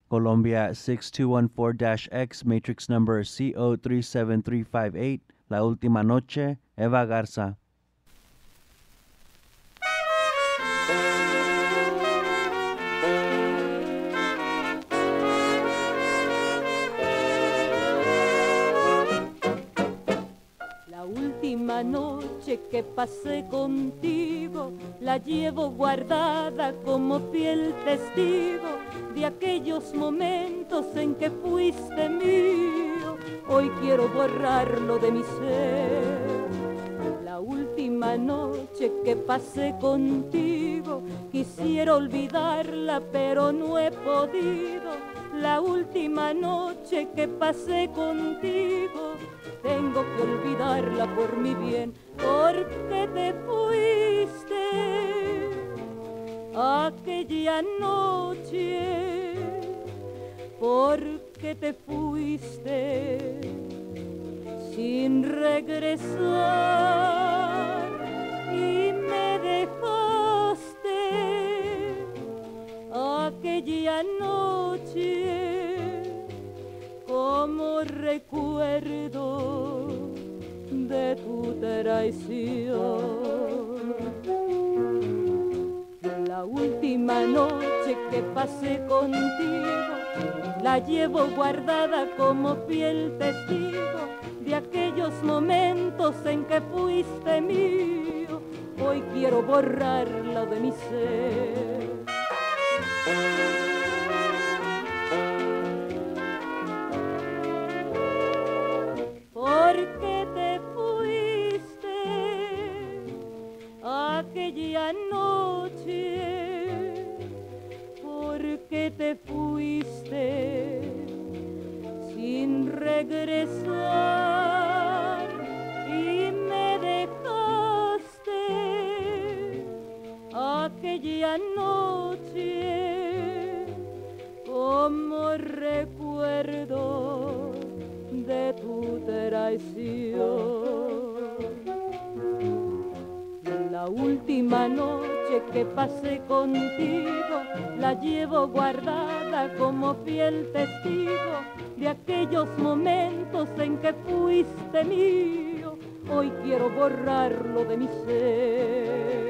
Colombia 6214-X, matrix number CO37358, La Última Noche, Eva Garza. La última noche que pasé contigo la llevo guardada como fiel testigo de aquellos momentos en que fuiste mío. Hoy quiero borrarlo de mi ser. La última noche que pasé contigo quisiera olvidarla pero no he podido. La última noche que pasé contigo tengo que olvidarla por mi bien, porque te fuiste aquella noche, porque te fuiste sin regresar y me dejaste aquella noche como recuerdo de tu traición. La última noche que pasé contigo la llevo guardada como fiel testigo de aquellos momentos en que fuiste mío. Hoy quiero borrarla de mi ser. Porque te fuiste aquella noche, porque te fuiste sin regresar y me dejaste aquella noche como recuerdo de tu traición. La última noche que pasé contigo la llevo guardada como fiel testigo de aquellos momentos en que fuiste mío. Hoy quiero borrarlo de mi ser.